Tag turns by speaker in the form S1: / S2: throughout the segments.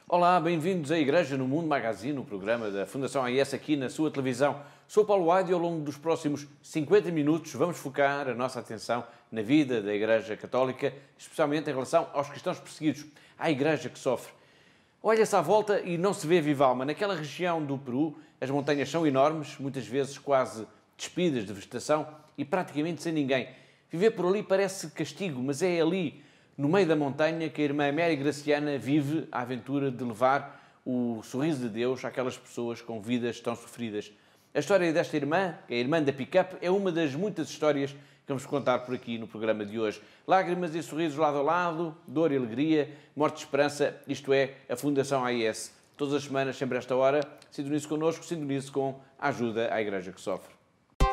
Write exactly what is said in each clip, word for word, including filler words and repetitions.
S1: Olá, bem-vindos à Igreja no Mundo Magazine, o programa da Fundação A I S aqui na sua televisão. Sou Paulo Aide e ao longo dos próximos cinquenta minutos vamos focar a nossa atenção na vida da Igreja Católica, especialmente em relação aos cristãos perseguidos, à Igreja que sofre. Olha-se à volta e não se vê viva alma. Naquela região do Peru, as montanhas são enormes, muitas vezes quase despidas de vegetação e praticamente sem ninguém. Viver por ali parece castigo, mas é ali, no meio da montanha, que a irmã Mary Graciana vive a aventura de levar o sorriso de Deus àquelas pessoas com vidas tão sofridas. A história desta irmã, a irmã da pick-up, é uma das muitas histórias que vamos contar por aqui no programa de hoje. Lágrimas e sorrisos lado a lado, dor e alegria, morte e esperança, isto é a Fundação A I S. Todas as semanas, sempre a esta hora, sintonize connosco, sintonize com a ajuda à Igreja que sofre.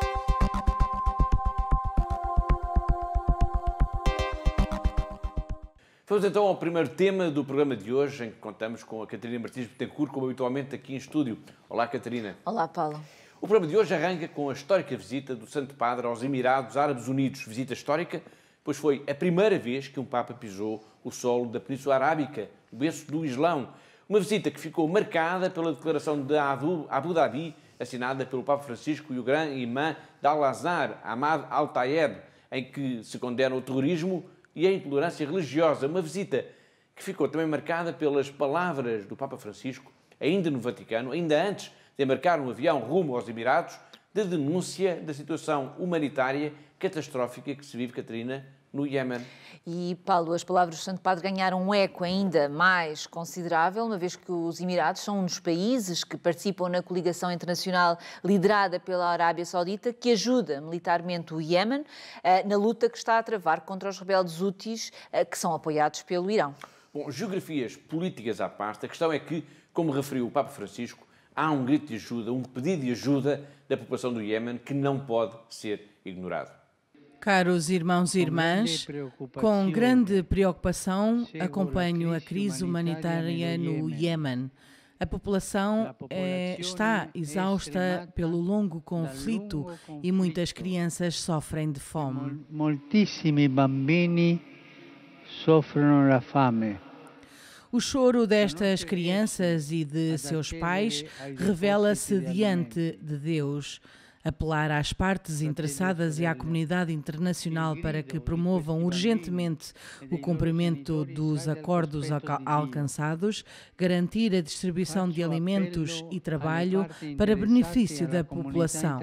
S1: Vamos então ao primeiro tema do programa de hoje, em que contamos com a Catarina Martins Betancourt, como habitualmente aqui em estúdio. Olá, Catarina.
S2: Olá, Paulo.
S1: O programa de hoje arranca com a histórica visita do Santo Padre aos Emirados Árabes Unidos. Visita histórica, pois foi a primeira vez que um Papa pisou o solo da Península Arábica, o berço do Islão. Uma visita que ficou marcada pela declaração de Abu Dhabi, assinada pelo Papa Francisco e o grande imã de Al-Azhar, Ahmad Al-Tayeb, em que se condena o terrorismo e a intolerância religiosa. Uma visita que ficou também marcada pelas palavras do Papa Francisco, ainda no Vaticano, ainda antes de embarcar um avião rumo aos Emirados, de denúncia da situação humanitária catastrófica que se vive, Catarina, no Iémen.
S2: E, Paulo, as palavras do Santo Padre ganharam um eco ainda mais considerável, uma vez que os Emirados são um dos países que participam na coligação internacional liderada pela Arábia Saudita, que ajuda militarmente o Iémen na luta que está a travar contra os rebeldes Houthis, que são apoiados pelo Irão.
S1: Bom, geografias políticas à parte, a questão é que, como referiu o Papa Francisco, há um grito de ajuda, um pedido de ajuda da população do Iémen que não pode ser ignorado.
S3: Caros irmãos e irmãs, com grande preocupação acompanho a crise humanitária no Iémen. A população é, está exausta pelo longo conflito e muitas crianças sofrem de fome.
S4: Moltissimi bambini soffrono la fame.
S3: O choro destas crianças e de seus pais revela-se diante de Deus. Apelar às partes interessadas e à comunidade internacional para que promovam urgentemente o cumprimento dos acordos alcançados, garantir a distribuição de alimentos e trabalho para benefício da população.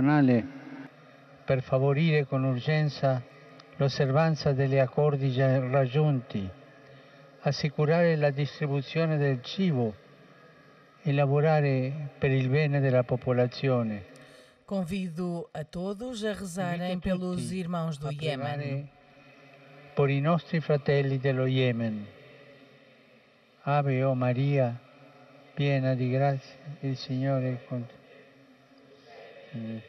S4: Per favorire con urgenza l'osservanza degli accordi già raggiunti, assicurare la distribuzione del cibo e lavorare per il bene della popolazione.
S3: Convido a todos a rezarem pelos irmãos do Iémen.
S4: Por i nostri fratelli dello Yemen. Ave o Maria, piena di grazia, il Signore è con te.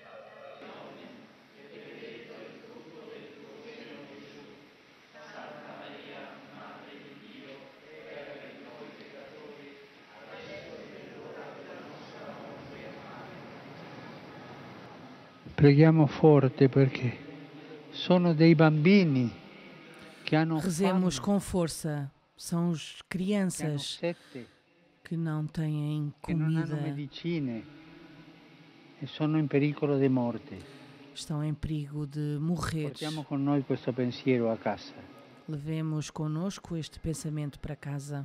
S4: Preghiamo forte perché sono dei bambini che hanno
S3: Rezemos com força. São as crianças que não têm comida,
S4: medicine e sono in pericolo di morte.
S3: Estão em perigo de morrer.
S4: Portiamo con noi questo pensiero a casa.
S3: Levemos conosco este pensamento para casa.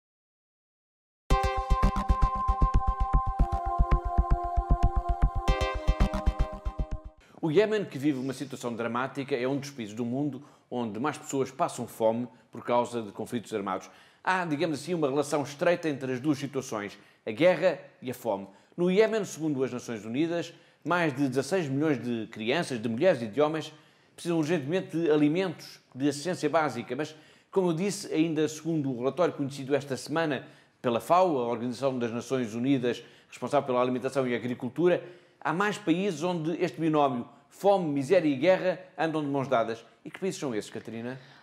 S1: O Iémen, que vive uma situação dramática, é um dos países do mundo onde mais pessoas passam fome por causa de conflitos armados. Há, digamos assim, uma relação estreita entre as duas situações, a guerra e a fome. No Iémen, segundo as Nações Unidas, mais de dezasseis milhões de crianças, de mulheres e de homens precisam urgentemente de alimentos, de assistência básica. Mas, como eu disse, ainda segundo o relatório conhecido esta semana pela FAO, a Organização das Nações Unidas responsável pela alimentação e agricultura, há mais países onde este binómio, fome, miséria e guerra, andam de mãos dadas. E que países são esses, Catarina?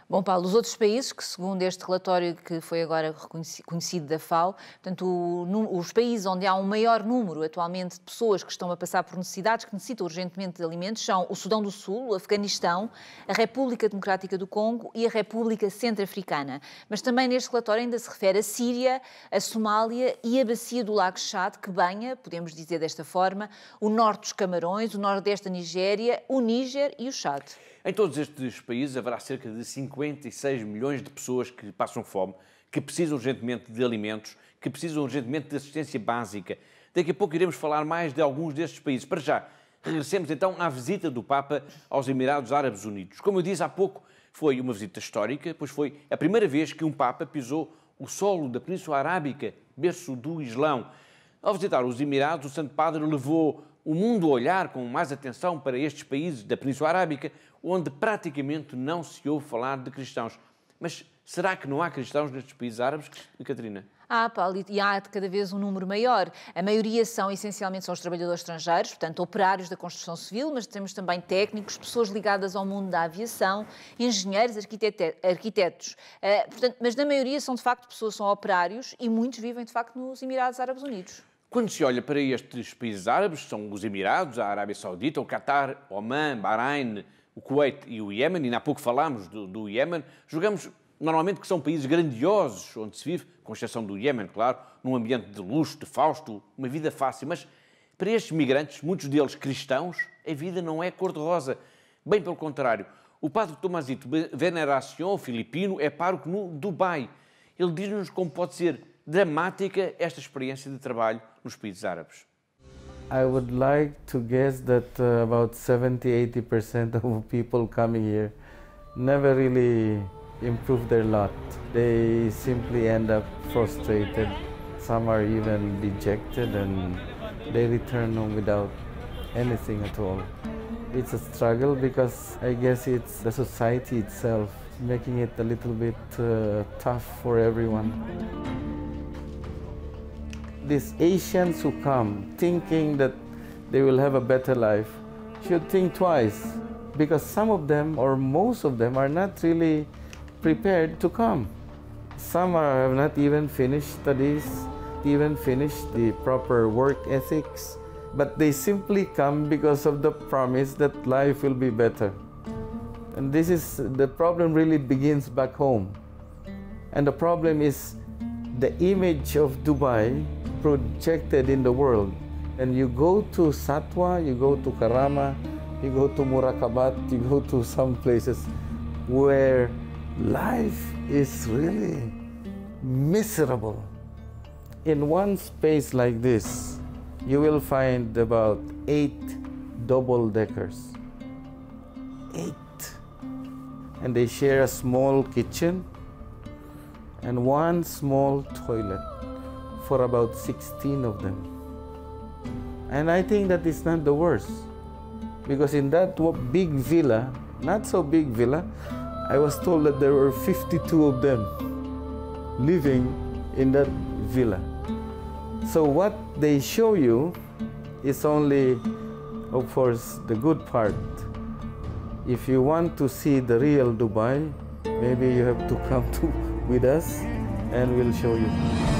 S2: Bom, Paulo, os outros países que, segundo este relatório que foi agora conhecido da F A O, portanto, o, os países onde há um maior número atualmente de pessoas que estão a passar por necessidades, que necessitam urgentemente de alimentos, são o Sudão do Sul, o Afeganistão, a República Democrática do Congo e a República Centro-Africana. Mas também neste relatório ainda se refere a Síria, a Somália e a bacia do Lago Chad, que banha, podemos dizer desta forma, o norte dos Camarões, o nordeste da Nigéria, o Níger e o Chad.
S1: Em todos estes países haverá cerca de cinquenta e seis milhões de pessoas que passam fome, que precisam urgentemente de alimentos, que precisam urgentemente de assistência básica. Daqui a pouco iremos falar mais de alguns destes países. Para já, regressemos então à visita do Papa aos Emirados Árabes Unidos. Como eu disse há pouco, foi uma visita histórica, pois foi a primeira vez que um Papa pisou o solo da Península Arábica, berço do Islão. Ao visitar os Emirados, o Santo Padre levou o mundo a olhar com mais atenção para estes países da Península Arábica, onde praticamente não se ouve falar de cristãos. Mas será que não há cristãos nestes países árabes, Catarina?
S2: Há, Paulo, e há de cada vez um número maior. A maioria são, essencialmente, são os trabalhadores estrangeiros, portanto, operários da construção civil, mas temos também técnicos, pessoas ligadas ao mundo da aviação, engenheiros, arquitetos. Uh, portanto, mas, na maioria, são, de facto, pessoas, são operários e muitos vivem, de facto, nos Emirados Árabes Unidos.
S1: Quando se olha para estes países árabes, são os Emirados, a Arábia Saudita, o Qatar, Oman, Bahrein, o Kuwait e o Iémen, e ainda há pouco falámos do, do Iémen, julgamos normalmente que são países grandiosos, onde se vive, com exceção do Iémen, claro, num ambiente de luxo, de fausto, uma vida fácil. Mas para estes migrantes, muitos deles cristãos, a vida não é cor-de-rosa. Bem pelo contrário. O padre Tomasito Veneración, filipino, é pároco no Dubai. Ele diz-nos como pode ser dramática esta experiência de trabalho nos países árabes.
S5: I would like to guess that uh, about seventy to eighty percent of people coming here never really improve their lot. They simply end up frustrated. Some are even dejected and they return home without anything at all. It's a struggle because I guess it's the society itself making it a little bit uh, tough for everyone. These Asians who come thinking that they will have a better life should think twice, because some of them or most of them are not really prepared to come. Some are, have not even finished studies, even finished the proper work ethics, but they simply come because of the promise that life will be better. And this is, the problem really begins back home. And the problem is the image of Dubai projected in the world. And you go to Satwa, you go to Karama, you go to Murakabat, you go to some places where life is really miserable. In one space like this, you will find about eight double-deckers. Eight. And they share a small kitchen and one small toilet for about sixteen of them. And I think that is not the worst, because in that big villa, not so big villa, I was told that there were fifty-two of them living in that villa. So what they show you is only, of course, the good part. If you want to see the real Dubai, maybe you have to come to, with us and we'll show you.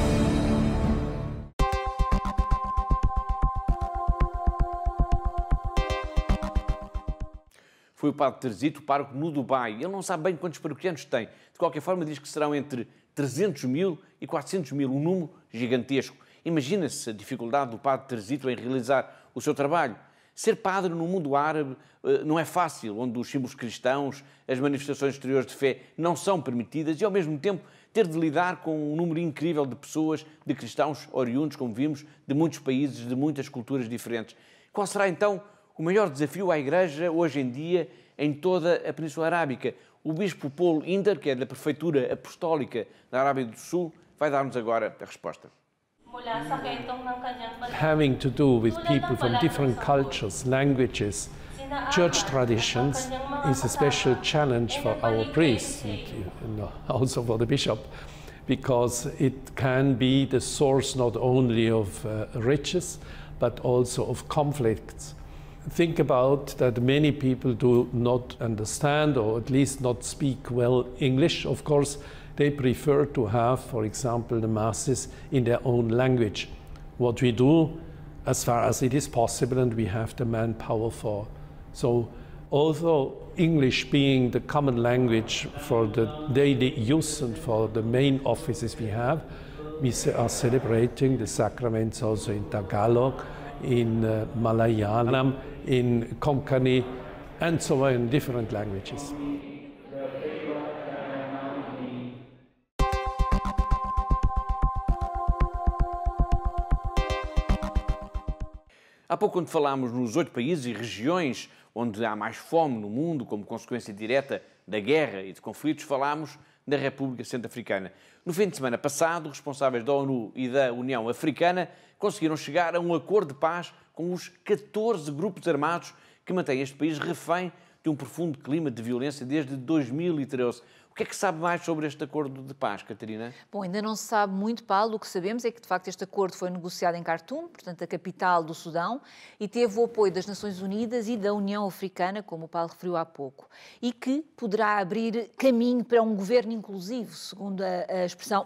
S1: Foi o padre Teresito, pároco no Dubai. Ele não sabe bem quantos paroquianos tem. De qualquer forma, diz que serão entre trezentos mil e quatrocentos mil, um número gigantesco. Imagina-se a dificuldade do padre Teresito em realizar o seu trabalho. Ser padre no mundo árabe não é fácil, onde os símbolos cristãos, as manifestações exteriores de fé não são permitidas e, ao mesmo tempo, ter de lidar com um número incrível de pessoas, de cristãos oriundos, como vimos, de muitos países, de muitas culturas diferentes. Qual será, então, o maior desafio à Igreja, hoje em dia, em toda a Península Arábica? O bispo Paul Inder, que é da Prefeitura Apostólica da Arábia do Sul, vai dar-nos agora a resposta.
S6: Having to do with people from different cultures, languages, church traditions is a special challenge for our priests and also for the bishop, because it can be the source not only of uh, riches but also of conflicts. think about that many people do not understand, or at least not speak well English. Of course, they prefer to have, for example, the masses in their own language. What we do, as far as it is possible, and we have the manpower for. So, although English being the common language for the daily use and for the main offices we have, we are celebrating the sacraments also in Tagalog, in uh, Malayalam, in Konkani, and so on, in different languages.
S1: Há pouco, quando falámos nos oito países e regiões onde há mais fome no mundo, como consequência direta da guerra e de conflitos, falámos da República Centro-Africana. No fim de semana passado, responsáveis da ONU e da União Africana conseguiram chegar a um acordo de paz com os catorze grupos armados que mantêm este país refém de um profundo clima de violência desde dois mil e treze. O que é que sabe mais sobre este acordo de paz, Catarina?
S2: Bom, ainda não se sabe muito, Paulo. O que sabemos é que, de facto, este acordo foi negociado em Khartoum, portanto, a capital do Sudão, e teve o apoio das Nações Unidas e da União Africana, como o Paulo referiu há pouco, e que poderá abrir caminho para um governo inclusivo, segundo a, a expressão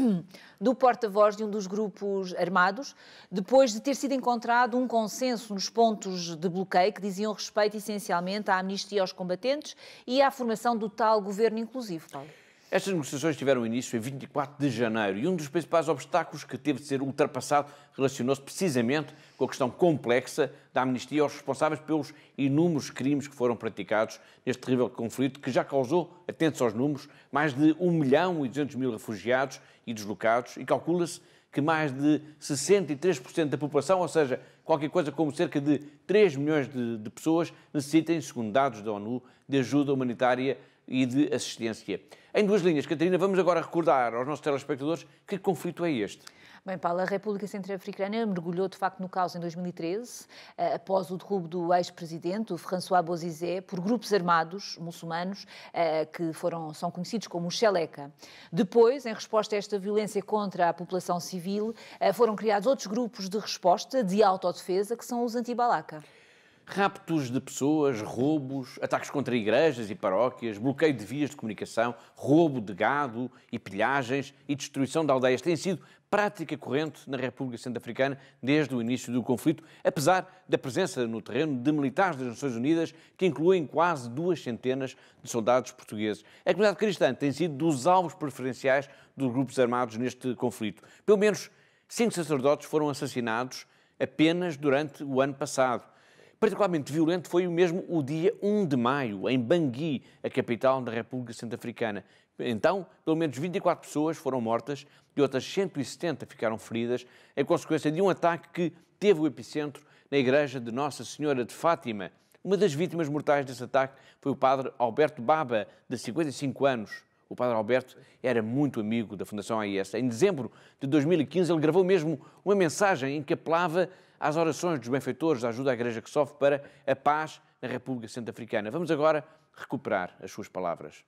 S2: do porta-voz de um dos grupos armados, depois de ter sido encontrado um consenso nos pontos de bloqueio que diziam respeito essencialmente à amnistia aos combatentes e à formação do tal governo inclusivo. Paulo.
S1: Estas negociações tiveram início em vinte e quatro de janeiro e um dos principais obstáculos que teve de ser ultrapassado relacionou-se precisamente com a questão complexa da amnistia aos responsáveis pelos inúmeros crimes que foram praticados neste terrível conflito que já causou, atentos aos números, mais de um milhão e duzentos mil refugiados e deslocados e calcula-se que mais de sessenta e três por cento da população, ou seja, qualquer coisa como cerca de três milhões de, de pessoas, necessitem, segundo dados da ONU, de ajuda humanitária e de assistência. Em duas linhas, Catarina, vamos agora recordar aos nossos telespectadores que conflito é este.
S2: Bem, Paulo, a República Centro-Africana mergulhou de facto no caos em dois mil e treze, após o derrubo do ex-presidente, o François Bozizé, por grupos armados muçulmanos que foram, são conhecidos como os Xeleka. Depois, em resposta a esta violência contra a população civil, foram criados outros grupos de resposta, de autodefesa, que são os anti-Balaka.
S1: Raptos de pessoas, roubos, ataques contra igrejas e paróquias, bloqueio de vias de comunicação, roubo de gado e pilhagens e destruição de aldeias têm sido prática corrente na República Centro-Africana desde o início do conflito, apesar da presença no terreno de militares das Nações Unidas que incluem quase duas centenas de soldados portugueses. A comunidade cristã tem sido dos alvos preferenciais dos grupos armados neste conflito. Pelo menos cinco sacerdotes foram assassinados apenas durante o ano passado. Particularmente violento foi o mesmo o dia um de maio, em Bangui, a capital da República Centro-Africana. Então, pelo menos vinte e quatro pessoas foram mortas e outras cento e setenta ficaram feridas em consequência de um ataque que teve o epicentro na igreja de Nossa Senhora de Fátima. Uma das vítimas mortais desse ataque foi o padre Alberto Baba, de cinquenta e cinco anos. O padre Alberto era muito amigo da Fundação A I S. Em dezembro de dois mil e quinze, ele gravou mesmo uma mensagem em que apelava às orações dos benfeitores da ajuda à Igreja que sofre para a paz na República Centro-Africana. Vamos agora recuperar as suas palavras.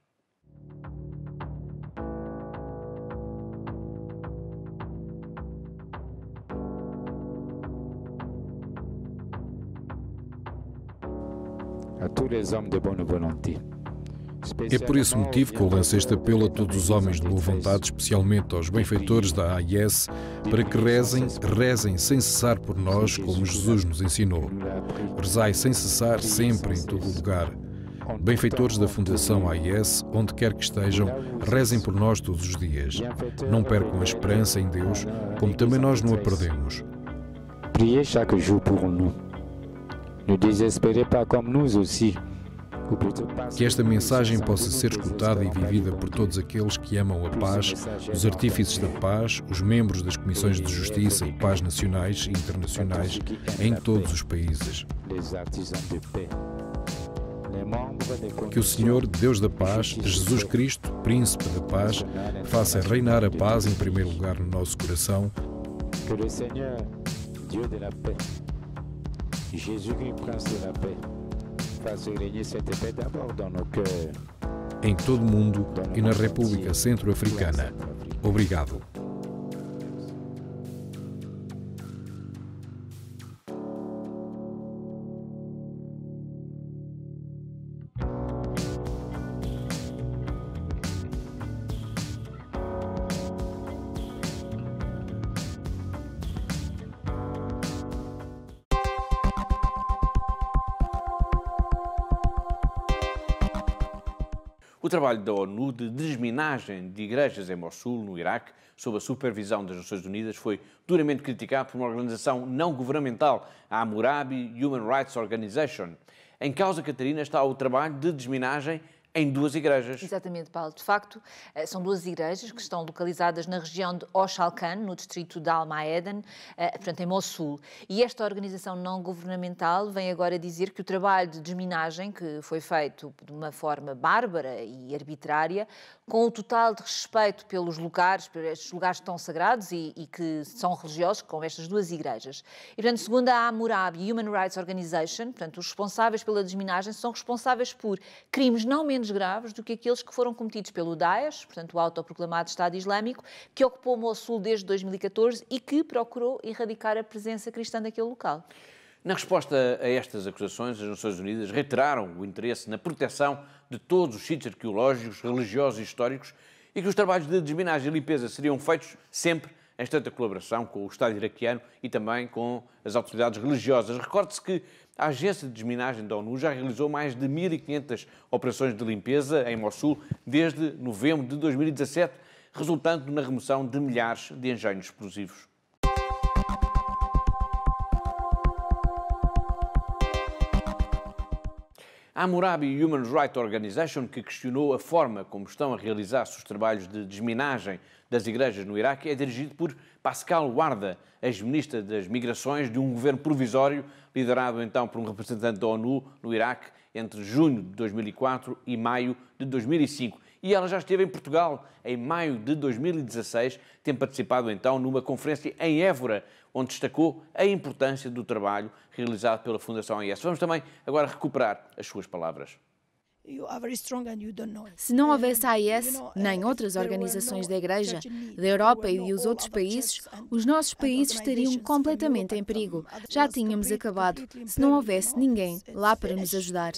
S7: A tous les hommes de bonne volonté.
S8: É por esse motivo que eu lanço este apelo a todos os homens de boa vontade, especialmente aos benfeitores da A I S, para que rezem, rezem sem cessar por nós, como Jesus nos ensinou. Rezai sem cessar, sempre, em todo lugar. Benfeitores da Fundação A I S, onde quer que estejam, rezem por nós todos os dias. Não percam a esperança em Deus, como também nós não a perdemos.
S7: Priez chaque jour pour nous. Ne désespérez pas comme nous aussi.
S8: Que esta mensagem possa ser escutada e vivida por todos aqueles que amam a paz, os artífices da paz, os membros das Comissões de Justiça e Paz nacionais e internacionais em todos os países. Que o Senhor, Deus da paz, Jesus Cristo, Príncipe da paz, faça reinar a paz em primeiro lugar no nosso coração.
S7: Que o Senhor, Deus de la paix, Jesus Cristo, Príncipe da paix,
S8: em todo o mundo e na República Centro-Africana. Obrigado.
S1: O trabalho da ONU de desminagem de igrejas em Mossul, no Iraque, sob a supervisão das Nações Unidas, foi duramente criticado por uma organização não governamental, a Hammurabi Human Rights Organization. Em causa, Catarina, está o trabalho de desminagem em duas igrejas.
S2: Exatamente, Paulo. De facto, são duas igrejas que estão localizadas na região de Oshalkan, no distrito de Al-Maeden, portanto, em Mossul. E esta organização não governamental vem agora dizer que o trabalho de desminagem, que foi feito de uma forma bárbara e arbitrária, com o total de respeito pelos lugares, por estes lugares tão sagrados e, e que são religiosos, como estas duas igrejas. E, portanto, segundo a Hammurabi Human Rights Organization, portanto, os responsáveis pela desminagem são responsáveis por crimes não menos graves do que aqueles que foram cometidos pelo Daesh, portanto o autoproclamado Estado Islâmico, que ocupou Mossul desde dois mil e catorze e que procurou erradicar a presença cristã daquele local.
S1: Na resposta a estas acusações, as Nações Unidas reiteraram o interesse na proteção de todos os sítios arqueológicos, religiosos e históricos e que os trabalhos de desminagem e limpeza seriam feitos sempre em estreita colaboração com o Estado iraquiano e também com as autoridades religiosas. Recorde-se que a Agência de Desminagem da ONU já realizou mais de mil e quinhentas operações de limpeza em Mossul desde novembro de dois mil e dezassete, resultando na remoção de milhares de engenhos explosivos. A Hammurabi Human Rights Organization, que questionou a forma como estão a realizar-se os trabalhos de desminagem das igrejas no Iraque, é dirigido por Pascal Warda, ex-ministra das Migrações de um governo provisório liderado então por um representante da ONU no Iraque entre junho de dois mil e quatro e maio de dois mil e cinco. E ela já esteve em Portugal em maio de dois mil e dezasseis, tendo participado então numa conferência em Évora, onde destacou a importância do trabalho realizado pela Fundação A I S. Vamos também agora recuperar as suas palavras.
S9: Se não houvesse a A I S, nem outras organizações da Igreja, da Europa e dos outros países, os nossos países estariam completamente em perigo. Já tínhamos acabado, se não houvesse ninguém lá para nos ajudar.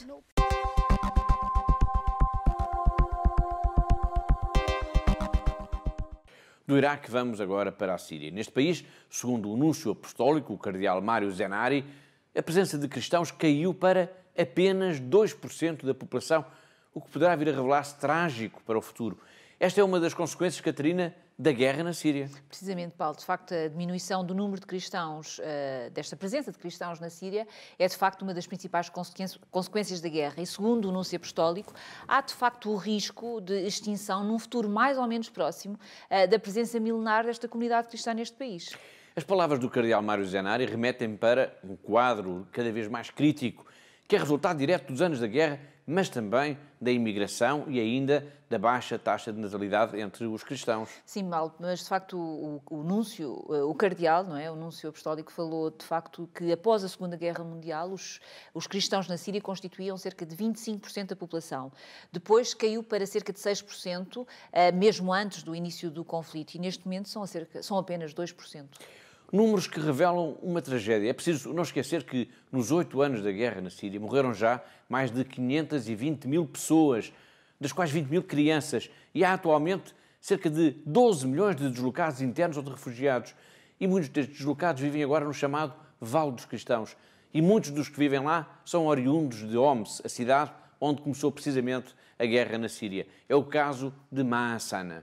S1: Do Iraque vamos agora para a Síria. Neste país, segundo o núncio apostólico, o cardeal Mário Zenari, a presença de cristãos caiu para apenas dois por cento da população, o que poderá vir a revelar-se trágico para o futuro. Esta é uma das consequências, Catarina, da guerra na Síria.
S2: Precisamente, Paulo. De facto, a diminuição do número de cristãos, uh, desta presença de cristãos na Síria, é de facto uma das principais consequências da guerra. E segundo o núncio apostólico, há de facto o risco de extinção, num futuro mais ou menos próximo, uh, da presença milenar desta comunidade cristã neste país.
S1: As palavras do cardeal Mário Zenari remetem para um quadro cada vez mais crítico, que é resultado direto dos anos da guerra, mas também da imigração e ainda da baixa taxa de natalidade entre os cristãos.
S2: Sim, Paulo, mas de facto o, o, o núncio, o cardeal, não é? O núncio apostólico falou de facto que após a Segunda Guerra Mundial os, os cristãos na Síria constituíam cerca de vinte e cinco por cento da população. Depois caiu para cerca de seis por cento, mesmo antes do início do conflito, e neste momento são, a cerca, são apenas dois por cento.
S1: Números que revelam uma tragédia. É preciso não esquecer que, nos oito anos da guerra na Síria, morreram já mais de quinhentas e vinte mil pessoas, das quais vinte mil crianças, e há atualmente cerca de doze milhões de deslocados internos ou de refugiados. E muitos destes deslocados vivem agora no chamado Vale dos Cristãos. E muitos dos que vivem lá são oriundos de Homs, a cidade onde começou precisamente a guerra na Síria. É o caso de Maasana.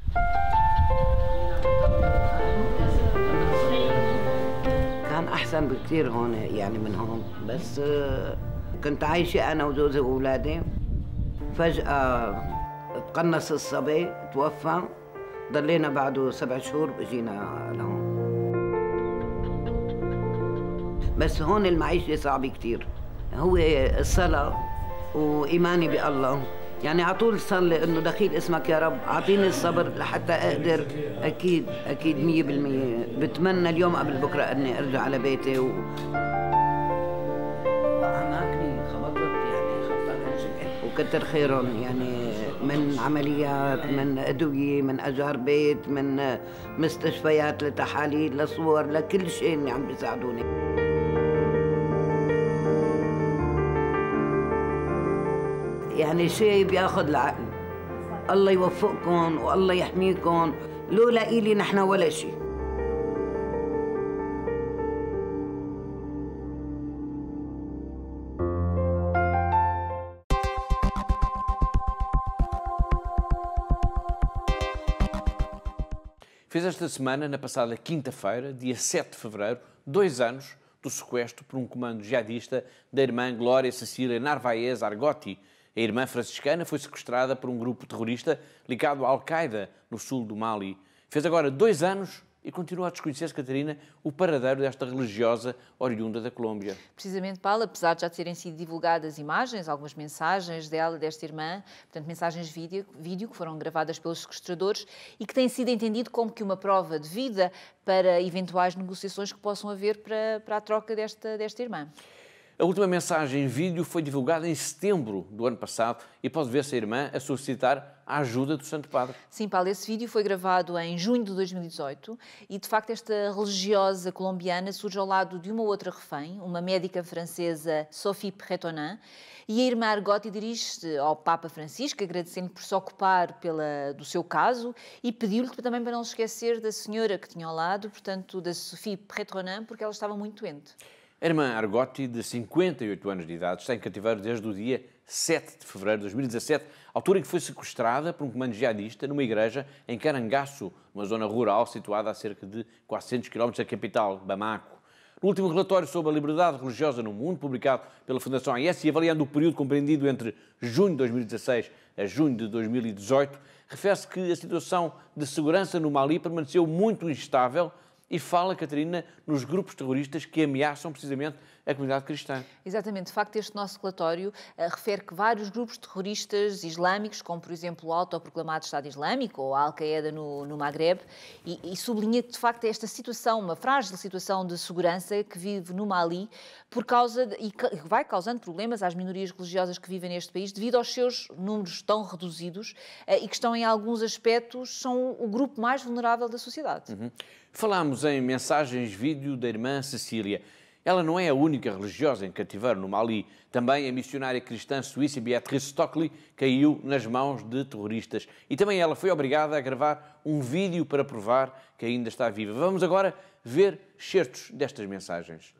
S10: كان أحسن بكثير هون يعني من هون بس كنت عايشة أنا وجوزي وأولادي فجأة تقنص الصبي توفى ضلينا بعده سبع شهور بجينا لهون بس هون المعيشة صعبة كثير هو الصلاة وإيماني بالله يعني على طول صلي انه دخيل اسمك يا رب اعطيني الصبر لحتى اقدر اكيد اكيد مية بالمية بتمنى اليوم قبل بكره اني ارجع على بيتي و واماكني خبطت يعني خبطت وكتر خيرهم يعني من عمليات من ادويه من اجار بيت من مستشفيات لتحاليل لصور لكل شيء اللي عم بيساعدوني. يعني شيء بياخذ العقل الله يوفقكم والله يحميكم لولا إلي نحن ولا شيء.
S1: fez esta semana, na passada quinta-feira, dia sete de fevereiro, dois anos do sequestro por um comando jihadista da irmã Glória Cecília Narvaez Argotti. A irmã franciscana foi sequestrada por um grupo terrorista ligado à Al-Qaeda, no sul do Mali. Fez agora dois anos e continua a desconhecer-se, Catarina, o paradeiro desta religiosa oriunda da Colômbia.
S2: Precisamente, Paulo, apesar de já terem sido divulgadas imagens, algumas mensagens dela, desta irmã, portanto, mensagens vídeo, vídeo que foram gravadas pelos sequestradores e que têm sido entendido como que uma prova de vida para eventuais negociações que possam haver para, para a troca desta, desta irmã.
S1: A última mensagem em vídeo foi divulgada em setembro do ano passado e pode ver-se a irmã a solicitar a ajuda do Santo Padre.
S2: Sim, Paulo, esse vídeo foi gravado em junho de dois mil e dezoito e, de facto, esta religiosa colombiana surge ao lado de uma outra refém, uma médica francesa, Sophie Pretonin, e a irmã Argotti dirige-se ao Papa Francisco, agradecendo-lhe por se ocupar pela, do seu caso e pediu-lhe também para não se esquecer da senhora que tinha ao lado, portanto, da Sophie Pretonin, porque ela estava muito doente.
S1: A irmã Argotti, de cinquenta e oito anos de idade, está em cativeiro desde o dia sete de fevereiro de dois mil e dezassete, altura em que foi sequestrada por um comando jihadista numa igreja em Carangaço, uma zona rural situada a cerca de quatrocentos quilómetros da capital, Bamako. No último relatório sobre a liberdade religiosa no mundo, publicado pela Fundação A I E S e avaliando o período compreendido entre junho de dois mil e dezasseis a junho de dois mil e dezoito, refere-se que a situação de segurança no Mali permaneceu muito instável e fala, Catarina, nos grupos terroristas que ameaçam precisamente a comunidade cristã.
S2: Exatamente. De facto, este nosso relatório uh, refere que vários grupos terroristas islâmicos, como, por exemplo, o autoproclamado Estado Islâmico ou a Al-Qaeda no, no Magreb, e, e sublinha que, de facto, esta situação, uma frágil situação de segurança que vive no Mali, por causa de, e que vai causando problemas às minorias religiosas que vivem neste país, devido aos seus números tão reduzidos uh, e que estão, em alguns aspectos, são o grupo mais vulnerável da sociedade.
S1: Uhum. Falámos em mensagens vídeo da irmã Cecília. Ela não é a única religiosa em cativeiro no Mali. Também a missionária cristã suíça Beatrice Stockley caiu nas mãos de terroristas. E também ela foi obrigada a gravar um vídeo para provar que ainda está viva. Vamos agora ver excertos destas mensagens.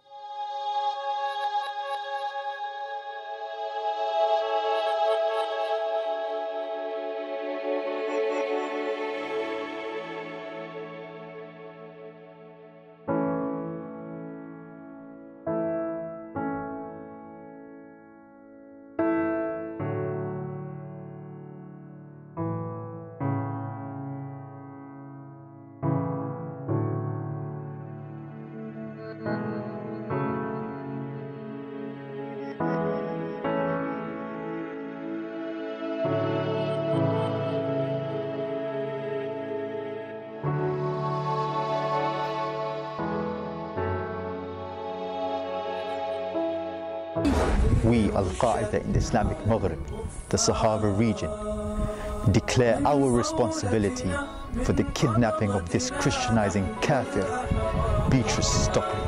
S11: We, Al-Qaeda in the Islamic Maghreb, the Sahara region, declare our responsibility for the kidnapping of this Christianizing kafir, Beatrice Stockley.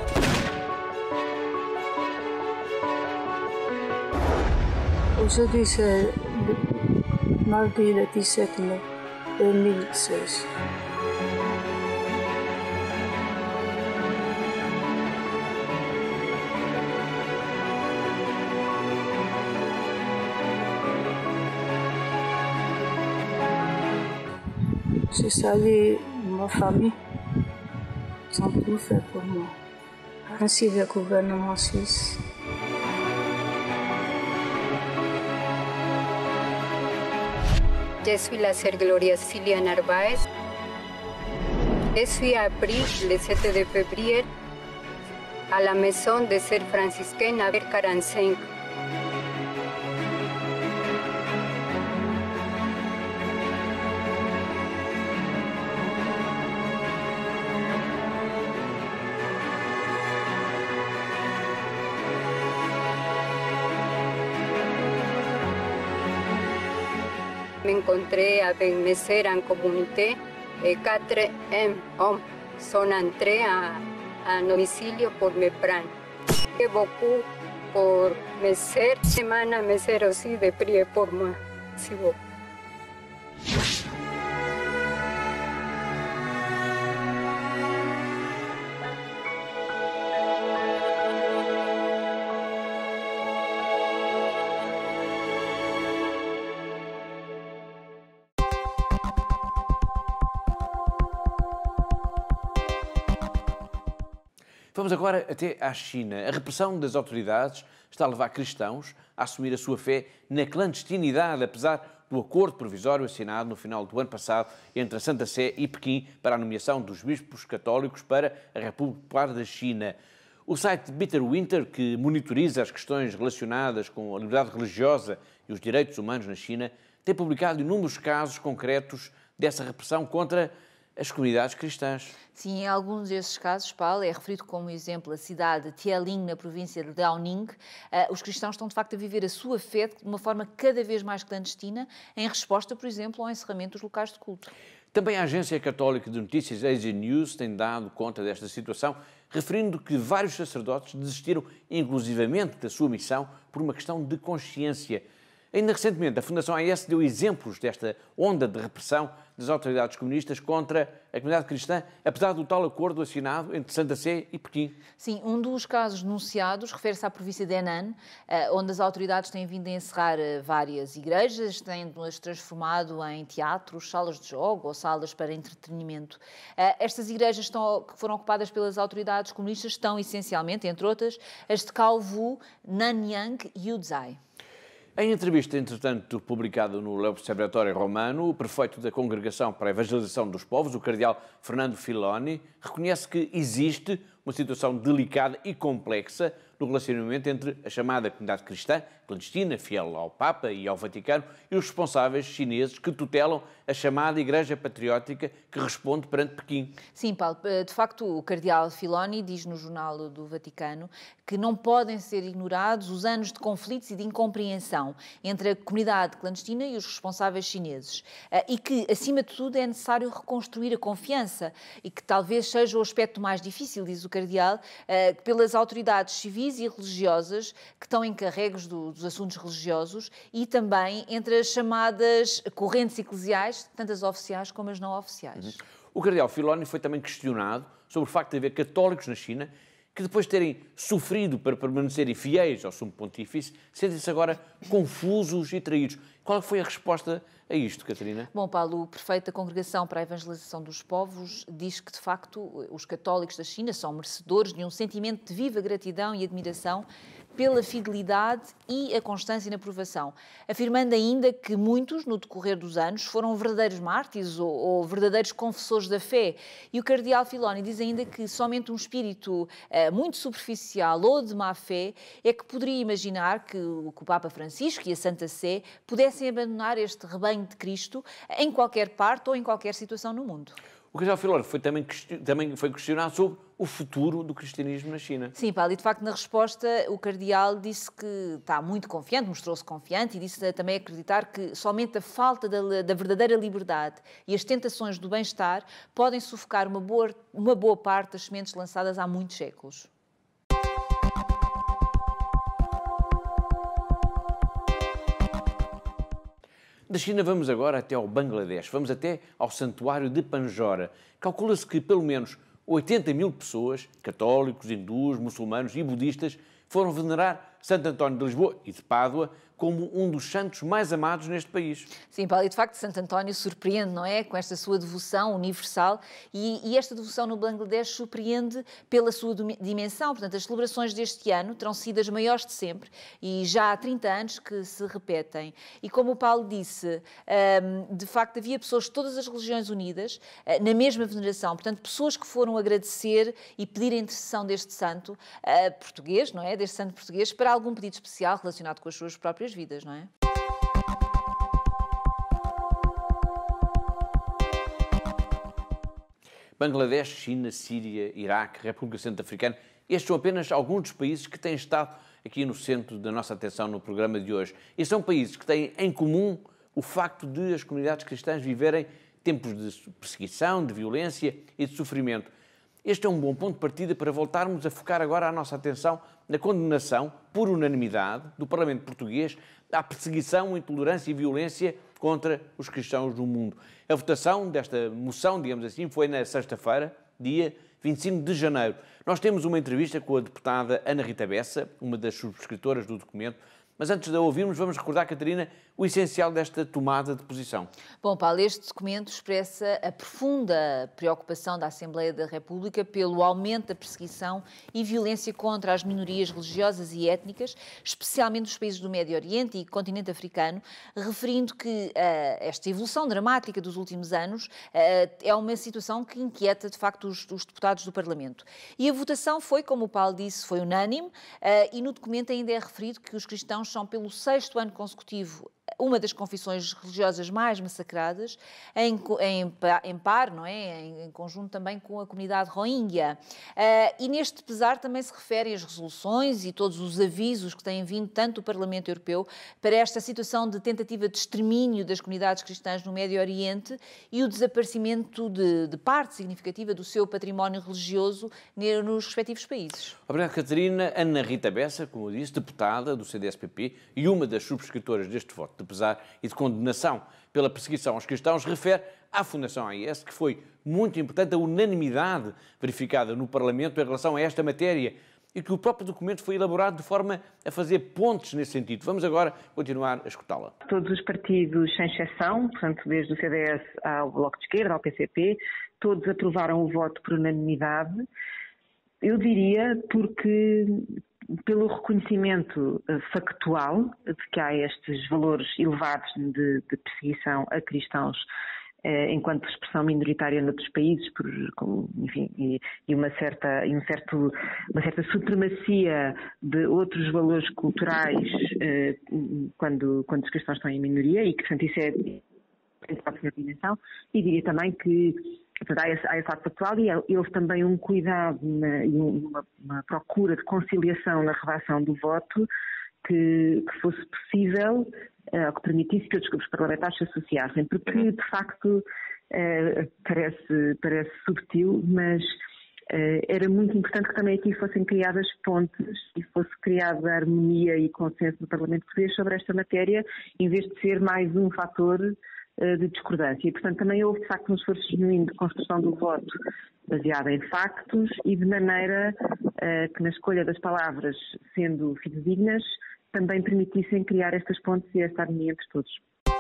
S12: Aujourd'hui, c'est mardi le dix-sept mai deux mille seize. J'ai salué ma famille, ils ont tout fait pour moi, ainsi le gouvernement suisse.
S13: Je suis la sœur Gloria Cecilia Narvaez. Je suis appris le sept de février à la maison de sœurs franciscaines à quarante-cinq. Me encontré avec mes sœurs en communauté et quatre hommes sont entrés à un domicile pour me prendre. Et beaucoup pour mes sœurs, semaine mes sœurs aussi de prier pour moi. Merci beaucoup.
S1: Vamos agora até à China. A repressão das autoridades está a levar cristãos a assumir a sua fé na clandestinidade, apesar do acordo provisório assinado no final do ano passado entre a Santa Sé e Pequim para a nomeação dos bispos católicos para a República Popular da China. O site Bitter Winter, que monitoriza as questões relacionadas com a liberdade religiosa e os direitos humanos na China, tem publicado inúmeros casos concretos dessa repressão contra as comunidades cristãs.
S2: Sim, em alguns desses casos, Paulo, é referido como exemplo a cidade de Tianjin, na província de Liaoning. Uh, os cristãos estão, de facto, a viver a sua fé de uma forma cada vez mais clandestina, em resposta, por exemplo, ao encerramento dos locais de culto.
S1: Também a Agência Católica de Notícias Asia News tem dado conta desta situação, referindo que vários sacerdotes desistiram, inclusivamente, da sua missão por uma questão de consciência. Ainda recentemente, a Fundação A I S deu exemplos desta onda de repressão das autoridades comunistas contra a comunidade cristã, apesar do tal acordo assinado entre Santa Sé e Pequim.
S2: Sim, um dos casos denunciados refere-se à província de Henan, onde as autoridades têm vindo a encerrar várias igrejas, tendo-as transformado em teatros, salas de jogo ou salas para entretenimento. Estas igrejas estão, que foram ocupadas pelas autoridades comunistas estão, essencialmente, entre outras, as de Kaowu, Nanyang e Udzai.
S1: Em entrevista, entretanto, publicada no L'Osservatore Romano, o prefeito da Congregação para a Evangelização dos Povos, o cardeal Fernando Filoni, reconhece que existe uma situação delicada e complexa no relacionamento entre a chamada comunidade cristã, clandestina, fiel ao Papa e ao Vaticano, e os responsáveis chineses que tutelam a chamada Igreja Patriótica que responde perante Pequim.
S2: Sim, Paulo, de facto o cardeal Filoni diz no Jornal do Vaticano que não podem ser ignorados os anos de conflitos e de incompreensão entre a comunidade clandestina e os responsáveis chineses e que, acima de tudo, é necessário reconstruir a confiança e que talvez seja o aspecto mais difícil, diz o cardeal, pelas autoridades civis e religiosas que estão encarregues do, dos assuntos religiosos e também entre as chamadas correntes eclesiais, tanto as oficiais como as não oficiais.
S1: Uhum. O cardeal Filoni foi também questionado sobre o facto de haver católicos na China que, depois de terem sofrido para permanecerem fiéis ao Sumo Pontífice, sentem-se agora confusos e traídos. Qual foi a resposta a isto, Catarina?
S2: Bom, Paulo, o prefeito da Congregação para a Evangelização dos Povos diz que, de facto, os católicos da China são merecedores de um sentimento de viva gratidão e admiração pela fidelidade e a constância na provação, afirmando ainda que muitos, no decorrer dos anos, foram verdadeiros mártires ou, ou verdadeiros confessores da fé. E o cardeal Filoni diz ainda que somente um espírito uh, muito superficial ou de má fé é que poderia imaginar que o, que o Papa Francisco e a Santa Sé pudessem abandonar este rebanho de Cristo em qualquer parte ou em qualquer situação no mundo.
S1: O cardeal Filoni foi também, também foi questionado sobre o futuro do cristianismo na China.
S2: Sim, Paulo, e de facto na resposta o cardeal disse que está muito confiante, mostrou-se confiante e disse também acreditar que somente a falta da, da verdadeira liberdade e as tentações do bem-estar podem sufocar uma boa, uma boa parte das sementes lançadas há muitos séculos.
S1: Da China vamos agora até ao Bangladesh, vamos até ao santuário de Panjora. Calcula-se que pelo menos oitenta mil pessoas, católicos, hindus, muçulmanos e budistas, foram venerar Santo António de Lisboa e de Pádua como um dos santos mais amados neste país.
S2: Sim, Paulo, e de facto Santo António surpreende, não é? Com esta sua devoção universal e, e esta devoção no Bangladesh surpreende pela sua dimensão. Portanto, as celebrações deste ano terão sido as maiores de sempre e já há trinta anos que se repetem. E como o Paulo disse, de facto havia pessoas de todas as religiões unidas na mesma veneração. Portanto, pessoas que foram agradecer e pedir a intercessão deste santo português, não é? Deste santo português, para algum pedido especial relacionado com as suas próprias vidas, não é?
S1: Bangladesh, China, Síria, Iraque, República Centro-Africana, estes são apenas alguns dos países que têm estado aqui no centro da nossa atenção no programa de hoje. E são países que têm em comum o facto de as comunidades cristãs viverem tempos de perseguição, de violência e de sofrimento. Este é um bom ponto de partida para voltarmos a focar agora a nossa atenção na condenação, por unanimidade, do Parlamento Português à perseguição, intolerância e violência contra os cristãos no mundo. A votação desta moção, digamos assim, foi na sexta-feira, dia vinte e cinco de janeiro. Nós temos uma entrevista com a deputada Ana Rita Bessa, uma das subscritoras do documento, Mas antes de a ouvirmos, vamos recordar, Catarina, o essencial desta tomada de posição.
S2: Bom, Paulo, este documento expressa a profunda preocupação da Assembleia da República pelo aumento da perseguição e violência contra as minorias religiosas e étnicas, especialmente nos países do Médio Oriente e continente africano, referindo que uh, esta evolução dramática dos últimos anos uh, é uma situação que inquieta, de facto, os, os deputados do Parlamento. E a votação foi, como o Paulo disse, foi unânime, uh, e no documento ainda é referido que os cristãos são, pelo sexto ano consecutivo, uma das confissões religiosas mais massacradas, em, em, em par, não é? Em, em conjunto também com a comunidade Rohingya. Uh, e neste pesar também se referem as resoluções e todos os avisos que têm vindo tanto do Parlamento Europeu para esta situação de tentativa de extermínio das comunidades cristãs no Médio Oriente e o desaparecimento de, de parte significativa do seu património religioso nos respectivos países.
S1: Obrigado, Catarina. Ana Rita Bessa, como eu disse, deputada do C D S P P e uma das subscritoras deste voto de pesar e de condenação pela perseguição aos cristãos, refere à Fundação A I S que foi muito importante a unanimidade verificada no Parlamento em relação a esta matéria e que o próprio documento foi elaborado de forma a fazer pontes nesse sentido. Vamos agora continuar a escutá-la.
S14: Todos os partidos, sem exceção, portanto, desde o C D S ao Bloco de Esquerda, ao P C P, todos aprovaram o voto por unanimidade. Eu diria porque pelo reconhecimento factual de que há estes valores elevados de, de perseguição a cristãos eh, enquanto expressão minoritária noutros países, por, com, enfim, e, e uma certa, e um certo, uma certa supremacia de outros valores culturais eh, quando, quando os cristãos estão em minoria, e que, portanto, isso é a primeira dimensão. E diria também que Portanto, há esse, há esse facto factual e houve também um cuidado na, e uma, uma procura de conciliação na redação do voto que, que fosse possível, uh, que permitisse que os grupos parlamentares se associassem, porque de facto uh, parece, parece subtil, mas uh, era muito importante que também aqui fossem criadas pontes e fosse criada harmonia e consenso no Parlamento Português sobre esta matéria, em vez de ser mais um fator de discordância. E, portanto, também houve, de facto, um esforço genuíno de construção do voto baseado em factos e de maneira uh, que na escolha das palavras, sendo fidedignas, também permitissem criar estas pontes e esta harmonia entre todos.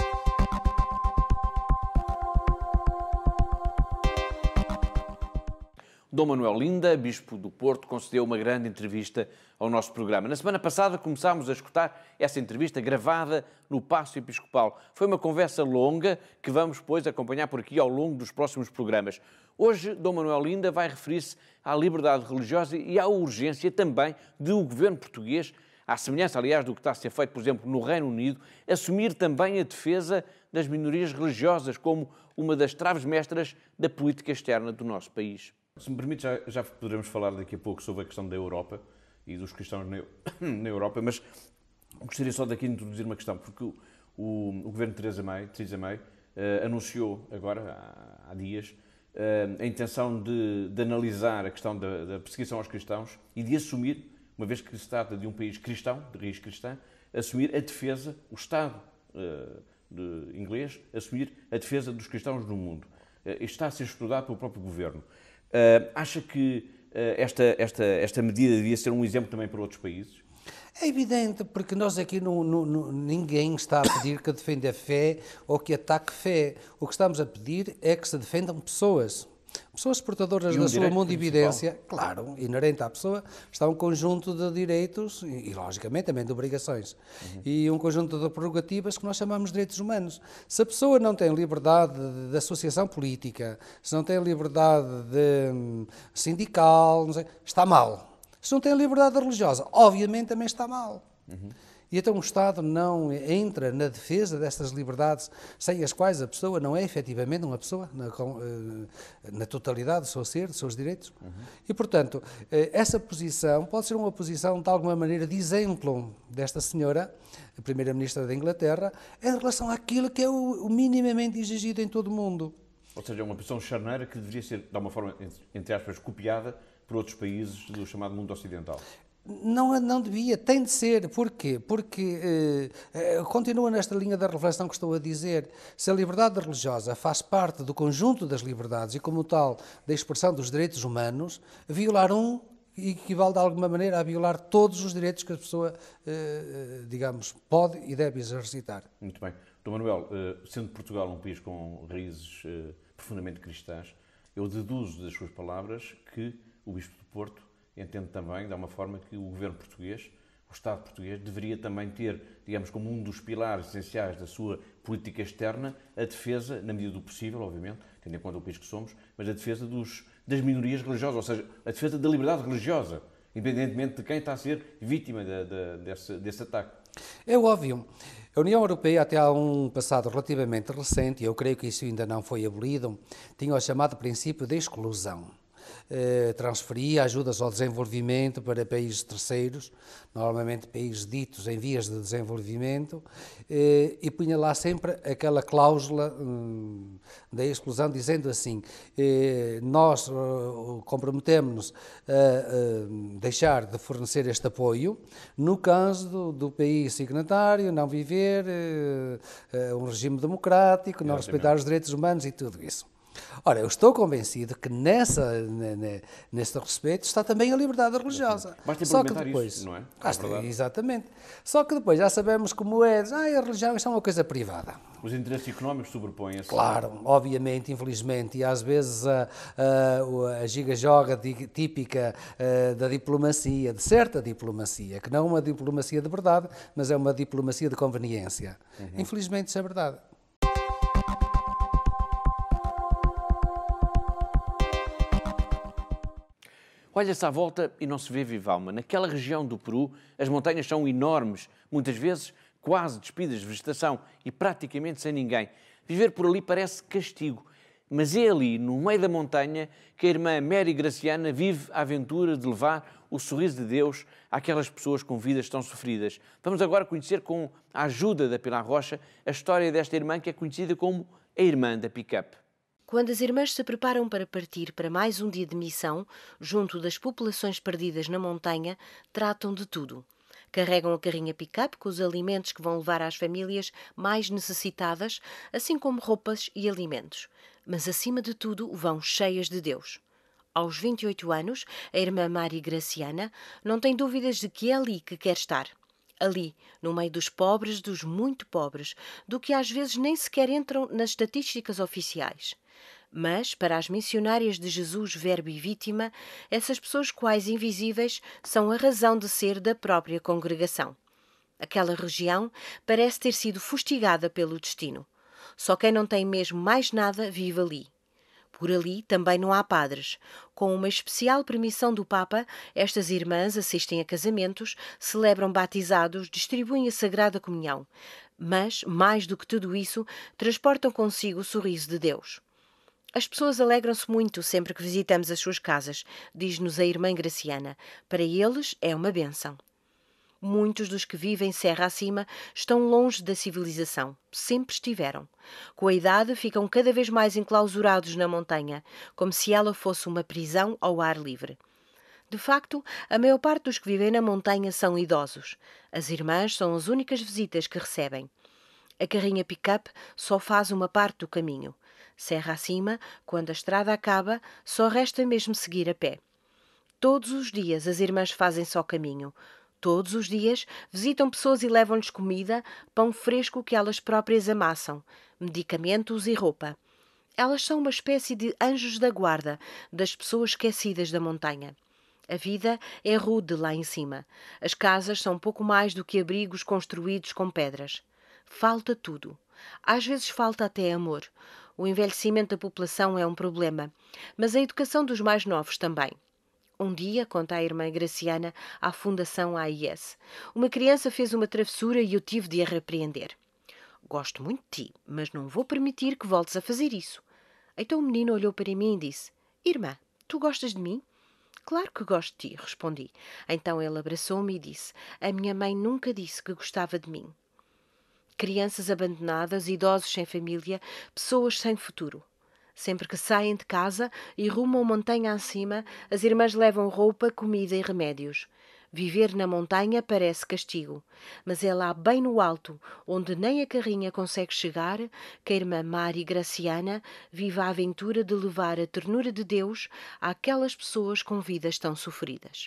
S1: Dom Manuel Linda, Bispo do Porto, concedeu uma grande entrevista ao nosso programa. Na semana passada começámos a escutar essa entrevista gravada no Paço Episcopal. Foi uma conversa longa que vamos, pois, acompanhar por aqui ao longo dos próximos programas. Hoje, Dom Manuel Linda vai referir-se à liberdade religiosa e à urgência também do governo português, à semelhança, aliás, do que está a ser feito, por exemplo, no Reino Unido, assumir também a defesa das minorias religiosas como uma das traves mestras da política externa do nosso país. Se me permite, já, já poderemos falar daqui a pouco sobre a questão da Europa e dos cristãos na, na Europa, mas gostaria só daqui de introduzir uma questão, porque o, o, o governo de Theresa May, Theresa May uh, anunciou agora, há, há dias, uh, a intenção de, de analisar a questão da, da perseguição aos cristãos e de assumir, uma vez que se trata de um país cristão, de raiz cristã, assumir a defesa, o Estado uh, de inglês, assumir a defesa dos cristãos no mundo. Uh, isto está a ser estudado pelo próprio governo. Uh, acha que uh, esta, esta, esta medida devia ser um exemplo também para outros países?
S15: É evidente, porque nós aqui não, não, não, ninguém está a pedir que defenda a fé ou que ataque fé. O que estamos a pedir é que se defendam pessoas. Pessoas portadoras um da sua mundividência, claro, inerente à pessoa, está um conjunto de direitos e, e logicamente, também de obrigações. Uhum. E um conjunto de prerrogativas que nós chamamos de direitos humanos. Se a pessoa não tem liberdade de, de associação política, se não tem liberdade de um, sindical, não sei, está mal. Se não tem liberdade religiosa, obviamente também está mal. Uhum. E então o Estado não entra na defesa destas liberdades sem as quais a pessoa não é efetivamente uma pessoa na, na totalidade do seu ser, dos seus direitos. Uhum. E, portanto, essa posição pode ser uma posição de alguma maneira de exemplo desta senhora, a Primeira-Ministra da Inglaterra, em relação àquilo que é o, o minimamente exigido em todo o mundo.
S1: Ou seja, uma posição charneira que deveria ser, de alguma forma, entre aspas, copiada por outros países do chamado mundo ocidental.
S15: Não, não devia, tem de ser. Porquê? Porque eh, continua nesta linha da reflexão que estou a dizer. Se a liberdade religiosa faz parte do conjunto das liberdades e, como tal, da expressão dos direitos humanos, violar um equivale de alguma maneira a violar todos os direitos que a pessoa, digamos, pode e deve exercitar.
S1: Muito bem. Dom Manuel, sendo Portugal um país com raízes profundamente cristãs, eu deduzo das suas palavras que o Bispo do Porto entende também, de uma forma, que o governo português, o Estado português, deveria também ter, digamos, como um dos pilares essenciais da sua política externa, a defesa, na medida do possível, obviamente, tendo em conta o país que somos, mas a defesa dos, das minorias religiosas, ou seja, a defesa da liberdade religiosa, independentemente de quem está a ser vítima de, de, desse, desse ataque.
S15: É óbvio. A União Europeia, até há um passado relativamente recente, e eu creio que isso ainda não foi abolido, tinha o chamado princípio de exclusão. Eh, transferia ajudas ao desenvolvimento para países terceiros, normalmente países ditos em vias de desenvolvimento, eh, e punha lá sempre aquela cláusula hum, da exclusão, dizendo assim, eh, nós uh, comprometemos a uh, deixar de fornecer este apoio no caso do, do país signatário não viver uh, uh, um regime democrático, não respeitar os direitos humanos e tudo isso. Ora, eu estou convencido que nessa, nesse respeito está também a liberdade religiosa.
S1: Basta
S15: Só que
S1: implementar
S15: depois,
S1: isso, não é?
S15: Basta,
S1: É
S15: exatamente. Só que depois já sabemos como é, ah, a religião é uma coisa privada.
S1: Os interesses económicos sobrepõem-se.
S15: Claro, obviamente, infelizmente, e às vezes a, a, a giga-joga típica a, da diplomacia, de certa diplomacia, que não é uma diplomacia de verdade, mas é uma diplomacia de conveniência. Uhum. Infelizmente isso é verdade.
S1: Olha-se à volta e não se vê viva alma. Naquela região do Peru, as montanhas são enormes, muitas vezes quase despidas de vegetação e praticamente sem ninguém. Viver por ali parece castigo, mas é ali, no meio da montanha, que a irmã Mary Graciana vive a aventura de levar o sorriso de Deus àquelas pessoas com vidas tão sofridas. Vamos agora conhecer, com a ajuda da Pilar Rocha, a história desta irmã que é conhecida como a irmã da pick-up.
S16: Quando as irmãs se preparam para partir para mais um dia de missão, junto das populações perdidas na montanha, tratam de tudo. Carregam a carrinha pick-up com os alimentos que vão levar às famílias mais necessitadas, assim como roupas e alimentos. Mas, acima de tudo, vão cheias de Deus. Aos vinte e oito anos, a irmã Mary Graciana não tem dúvidas de que é ali que quer estar. Ali, no meio dos pobres, dos muito pobres, do que às vezes nem sequer entram nas estatísticas oficiais. Mas, para as missionárias de Jesus, Verbo e Vítima, essas pessoas quase invisíveis são a razão de ser da própria congregação. Aquela região parece ter sido fustigada pelo destino. Só quem não tem mesmo mais nada vive ali. Por ali também não há padres. Com uma especial permissão do Papa, estas irmãs assistem a casamentos, celebram batizados, distribuem a Sagrada Comunhão. Mas, mais do que tudo isso, transportam consigo o sorriso de Deus. As pessoas alegram-se muito sempre que visitamos as suas casas, diz-nos a irmã Graciana. Para eles é uma bênção. Muitos dos que vivem serra acima estão longe da civilização. Sempre estiveram. Com a idade, ficam cada vez mais enclausurados na montanha, como se ela fosse uma prisão ao ar livre. De facto, a maior parte dos que vivem na montanha são idosos. As irmãs são as únicas visitas que recebem. A carrinha pick-up só faz uma parte do caminho. Serra acima, quando a estrada acaba, só resta mesmo seguir a pé. Todos os dias as irmãs fazem só caminho. Todos os dias visitam pessoas e levam-lhes comida, pão fresco que elas próprias amassam, medicamentos e roupa. Elas são uma espécie de anjos da guarda das pessoas esquecidas da montanha. A vida é rude lá em cima. As casas são pouco mais do que abrigos construídos com pedras. Falta tudo. Às vezes falta até amor. O envelhecimento da população é um problema, mas a educação dos mais novos também. Um dia, conta a irmã Graciana à Fundação A I S, uma criança fez uma travessura e eu tive de a repreender. Gosto muito de ti, mas não vou permitir que voltes a fazer isso. Então o menino olhou para mim e disse, Irmã, tu gostas de mim? Claro que gosto de ti, respondi. Então ele abraçou-me e disse, a minha mãe nunca disse que gostava de mim. Crianças abandonadas, idosos sem família, pessoas sem futuro. Sempre que saem de casa e rumam montanha acima, as irmãs levam roupa, comida e remédios. Viver na montanha parece castigo, mas é lá bem no alto, onde nem a carrinha consegue chegar, que a irmã Mari Graciana vive a aventura de levar a ternura de Deus àquelas pessoas com vidas tão sofridas.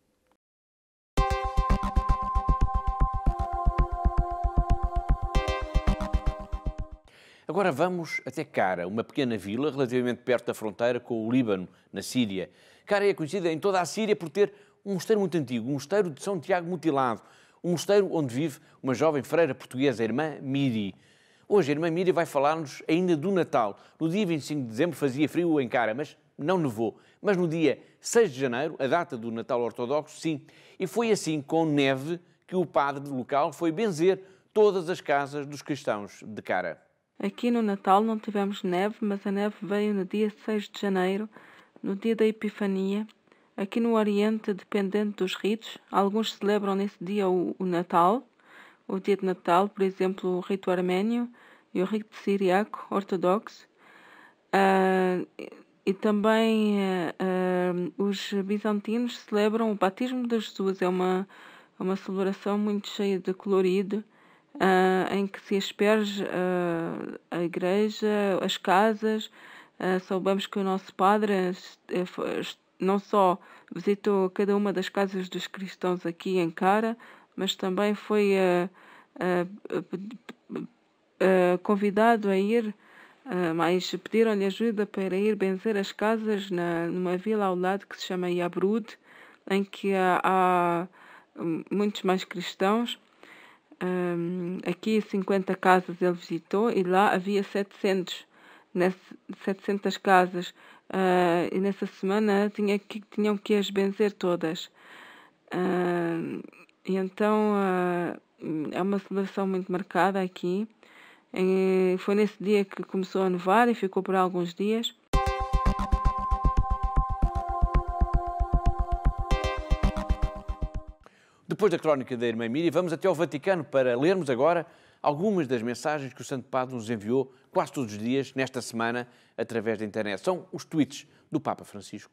S1: Agora vamos até Cara, uma pequena vila relativamente perto da fronteira com o Líbano, na Síria. Cara é conhecida em toda a Síria por ter um mosteiro muito antigo, um mosteiro de São Tiago Mutilado, um mosteiro onde vive uma jovem freira portuguesa, a irmã Miri. Hoje a irmã Miri vai falar-nos ainda do Natal. No dia vinte e cinco de dezembro fazia frio em Cara, mas não nevou. Mas no dia seis de janeiro, a data do Natal ortodoxo, sim. E foi assim, com neve, que o padre local foi benzer todas as casas dos cristãos de Cara.
S17: Aqui no Natal não tivemos neve, mas a neve veio no dia seis de janeiro, no dia da Epifania. Aqui no Oriente, dependendo dos ritos, alguns celebram nesse dia o, o Natal, o dia de Natal, por exemplo, o rito arménio e o rito siríaco ortodoxo. Uh, e também uh, uh, os bizantinos celebram o batismo de Jesus. É uma, uma celebração muito cheia de colorido, Uh, em que se asperge uh, a igreja, as casas. Uh, soubemos que o nosso padre uh, não só visitou cada uma das casas dos cristãos aqui em Cara, mas também foi uh, uh, uh, convidado a ir, uh, mas pediram-lhe ajuda para ir benzer as casas na, numa vila ao lado que se chama Yabrud, em que há, há muitos mais cristãos. Um, aqui cinquenta casas ele visitou e lá havia setecentos, nesse, setecentas casas, uh, e nessa semana tinha que, tinham que as benzer todas. Uh, e então uh, é uma celebração muito marcada aqui. E foi nesse dia que começou a nevar e ficou por alguns dias.
S1: Depois da crónica da irmã Miri, vamos até ao Vaticano para lermos agora algumas das mensagens que o Santo Padre nos enviou quase todos os dias, nesta semana, através da internet. São os tweets do Papa Francisco.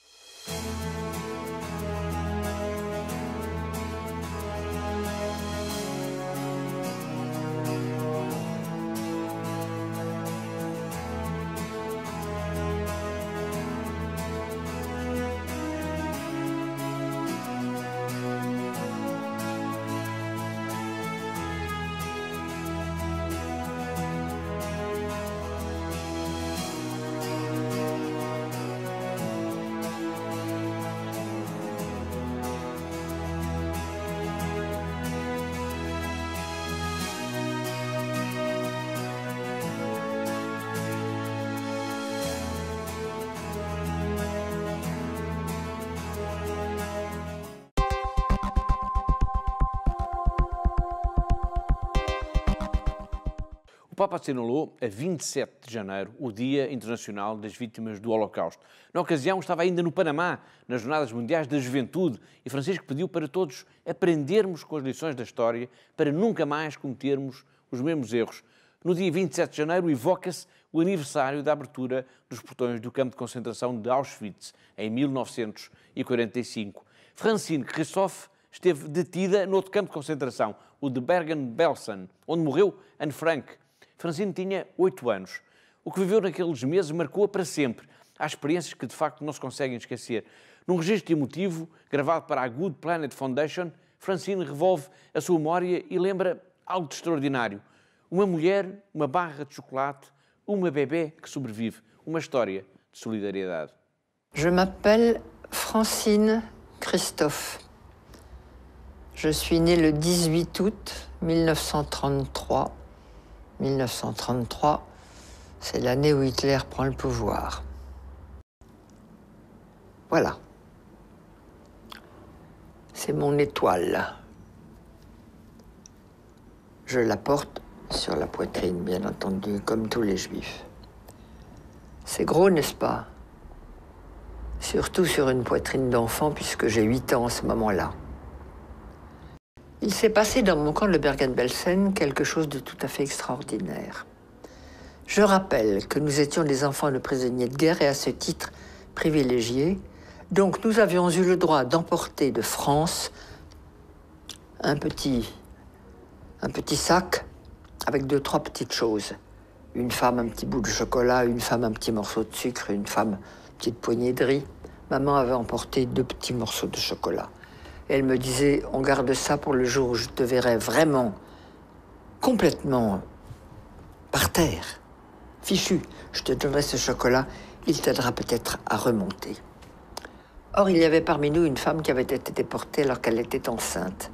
S1: O Papa assinalou a vinte e sete de janeiro o Dia Internacional das Vítimas do Holocausto. Na ocasião estava ainda no Panamá, nas Jornadas Mundiais da Juventude, e Francisco pediu para todos aprendermos com as lições da história para nunca mais cometermos os mesmos erros. No dia vinte e sete de janeiro evoca-se o aniversário da abertura dos portões do campo de concentração de Auschwitz, em mil novecentos e quarenta e cinco. Francine Christophe esteve detida no outro campo de concentração, o de Bergen-Belsen, onde morreu Anne Frank. Francine tinha oito anos. O que viveu naqueles meses marcou-a para sempre. Há experiências que, de facto, não se conseguem esquecer. Num registro emotivo, gravado para a Good Planet Foundation, Francine revolve a sua memória e lembra algo de extraordinário. Uma mulher, uma barra de chocolate, uma bebê que sobrevive. Uma história de solidariedade.
S13: Je m'appelle Francine Christophe. Je suis née le dix-huit août mille neuf cent trente-trois. mille neuf cent trente-trois, c'est l'année où Hitler prend le pouvoir. Voilà. C'est mon étoile. Je la porte sur la poitrine, bien entendu, comme tous les Juifs. C'est gros, n'est-ce pas? Surtout sur une poitrine d'enfant, puisque j'ai huit ans en ce moment-là. Il s'est passé dans mon camp de Bergen-Belsen quelque chose de tout à fait extraordinaire. Je rappelle que nous étions des enfants de prisonniers de guerre et à ce titre privilégiés,
S18: Donc nous avions eu le droit d'emporter de France un petit, un petit sac avec deux, trois petites choses. Une femme, un petit bout de chocolat, une femme, un petit morceau de sucre, une femme, une petite poignée de riz. Maman avait emporté deux petits morceaux de chocolat. Et elle me disait, on garde ça pour le jour où je te verrai vraiment, complètement par terre, fichu. Je te donnerai ce chocolat, il t'aidera peut-être à remonter. Or, il y avait parmi nous une femme qui avait été déportée alors qu'elle était enceinte.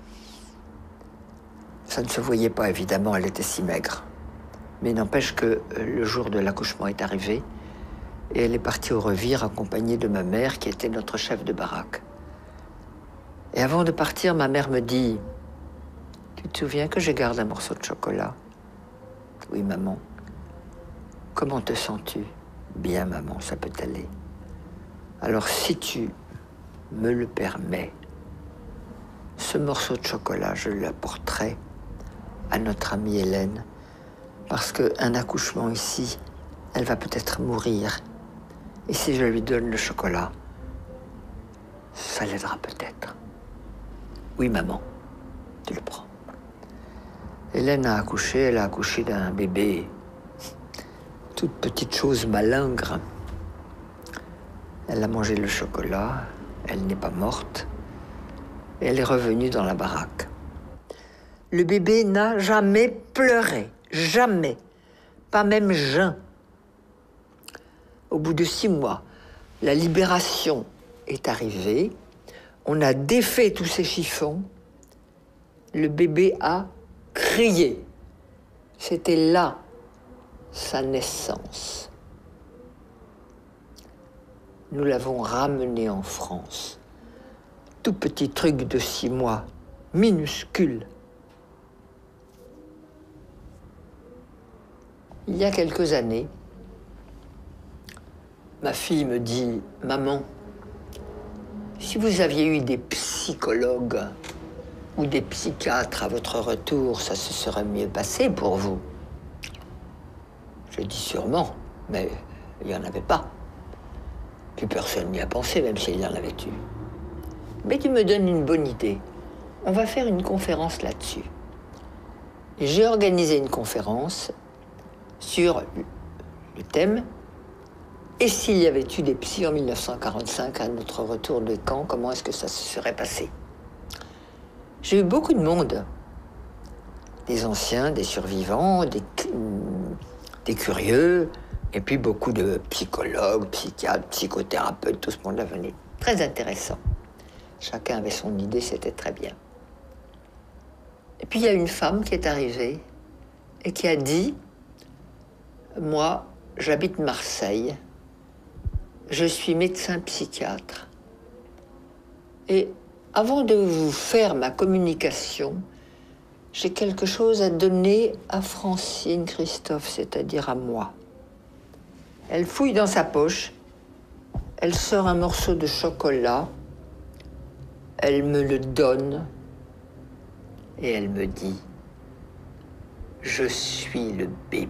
S18: Ça ne se voyait pas, évidemment, elle était si maigre. Mais n'empêche que le jour de l'accouchement est arrivé et elle est partie au revire accompagnée de ma mère qui était notre chef de baraque. Et avant de partir, ma mère me dit « Tu te souviens que je garde un morceau de chocolat ?»« Oui, maman. »« Comment te sens-tu ?»« Bien, maman, ça peut aller. » Alors, si tu me le permets, ce morceau de chocolat, je l'apporterai à notre amie Hélène, parce qu'un accouchement ici, elle va peut-être mourir. Et si je lui donne le chocolat, ça l'aidera peut-être. Oui, maman, tu le prends. Hélène a accouché, elle a accouché d'un bébé, toute petite chose malingre. Elle a mangé le chocolat, elle n'est pas morte, et elle est revenue dans la baraque. Le bébé n'a jamais pleuré, jamais, pas même Jean. Au bout de six mois, la libération est arrivée, on a défait tous ces chiffons, le bébé a crié. C'était là sa naissance. Nous l'avons ramené en France. Tout petit truc de six mois, minuscule. Il y a quelques années, ma fille me dit « Maman, si vous aviez eu des psychologues ou des psychiatres à votre retour, ça se serait mieux passé pour vous. » Je dis « Sûrement, mais il n'y en avait pas. Puis personne n'y a pensé, même s'il y en avait eu. Mais tu me donnes une bonne idée. On va faire une conférence là-dessus. » Et j'ai organisé une conférence sur le thème « Et s'il y avait eu des psys en mille neuf cent quarante-cinq à notre retour de camp, comment est-ce que ça se serait passé ?» J'ai eu beaucoup de monde, des anciens, des survivants, des, des curieux, et puis beaucoup de psychologues, psychiatres, psychothérapeutes, tout ce monde-là venait. Très intéressant. Chacun avait son idée, c'était très bien. Et puis il y a une femme qui est arrivée et qui a dit « Moi, j'habite Marseille, je suis médecin psychiatre. Et avant de vous faire ma communication, j'ai quelque chose à donner à Francine Christophe, c'est-à-dire à moi. » Elle fouille dans sa poche, elle sort un morceau de chocolat, elle me le donne et elle me dit « Je suis le bébé. »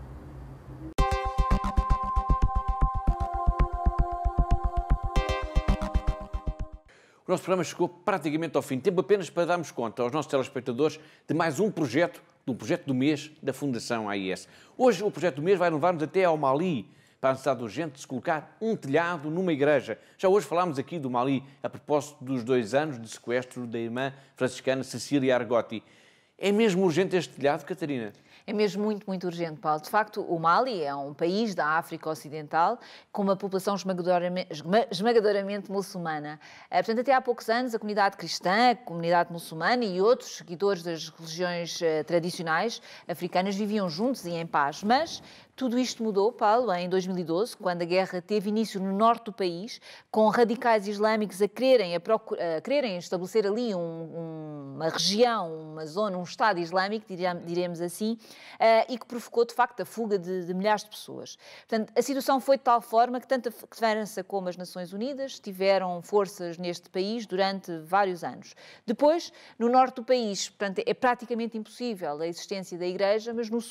S1: O nosso programa chegou praticamente ao fim. Tempo apenas para darmos conta aos nossos telespectadores de mais um projeto, de um projeto do mês da Fundação A I S. Hoje o projeto do mês vai levar-nos até ao Mali, para a necessidade urgente de se colocar um telhado numa igreja. Já hoje falámos aqui do Mali, a propósito dos dois anos de sequestro da irmã franciscana Cecília Argotti. É mesmo urgente este telhado, Catarina?
S2: É mesmo muito, muito urgente, Paulo. De facto, o Mali é um país da África Ocidental com uma população esmagadoramente, esmagadoramente muçulmana. Portanto, até há poucos anos, a comunidade cristã, a comunidade muçulmana e outros seguidores das religiões tradicionais africanas viviam juntos e em paz. Mas tudo isto mudou, Paulo, em dois mil e doze, quando a guerra teve início no norte do país, com radicais islâmicos a quererem, a procura, a quererem estabelecer ali um, um, uma região, uma zona, um Estado islâmico, diremos assim, uh, e que provocou, de facto, a fuga de, de milhares de pessoas. Portanto, a situação foi de tal forma que tanto a França como as Nações Unidas tiveram forças neste país durante vários anos. Depois, no norte do país, portanto, é praticamente impossível a existência da Igreja, mas no sul,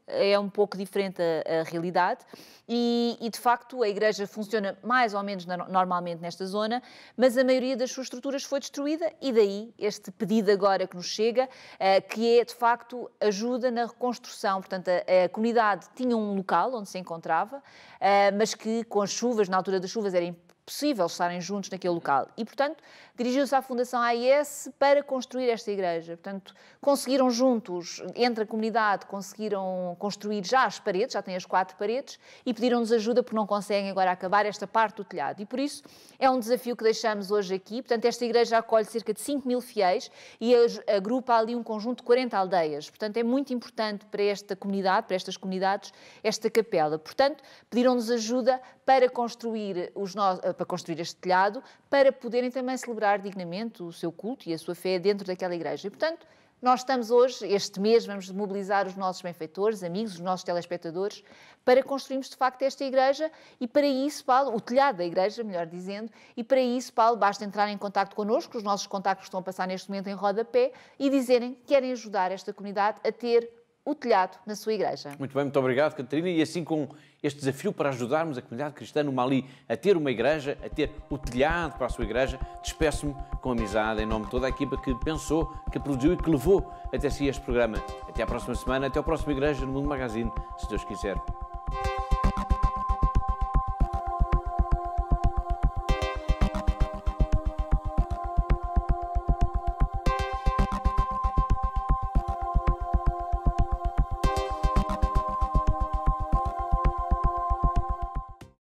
S2: é um pouco diferente a, a realidade e, e, de facto, a Igreja funciona mais ou menos na, normalmente nesta zona, mas a maioria das suas estruturas foi destruída e daí este pedido agora que nos chega, uh, que é, de facto, ajuda na reconstrução. Portanto, a, a comunidade tinha um local onde se encontrava, uh, mas que com as chuvas, na altura das chuvas, era possível estarem juntos naquele local. E, portanto, dirigiu-se à Fundação A I S para construir esta igreja. Portanto, conseguiram juntos, entre a comunidade, conseguiram construir já as paredes, já têm as quatro paredes, e pediram-nos ajuda porque não conseguem agora acabar esta parte do telhado. E, por isso, é um desafio que deixamos hoje aqui. Portanto, esta igreja acolhe cerca de cinco mil fiéis e agrupa ali um conjunto de quarenta aldeias. Portanto, é muito importante para esta comunidade, para estas comunidades, esta capela. Portanto, pediram-nos ajuda para construir os nossos para construir este telhado, para poderem também celebrar dignamente o seu culto e a sua fé dentro daquela igreja. E, portanto, nós estamos hoje, este mês, vamos mobilizar os nossos benfeitores, amigos, os nossos telespectadores, para construirmos, de facto, esta igreja e para isso, Paulo, o telhado da igreja, melhor dizendo, e para isso, Paulo, basta entrar em contacto connosco, os nossos contactos estão a passar neste momento em rodapé, e dizerem que querem ajudar esta comunidade a ter o telhado na sua igreja.
S1: Muito bem, muito obrigado, Catarina. E assim, com este desafio para ajudarmos a comunidade cristã no Mali a ter uma igreja, a ter o telhado para a sua igreja, despeço-me com amizade em nome de toda a equipa que pensou, que produziu e que levou até si este programa. Até à próxima semana, até ao próximo Igreja no Mundo Magazine, se Deus quiser.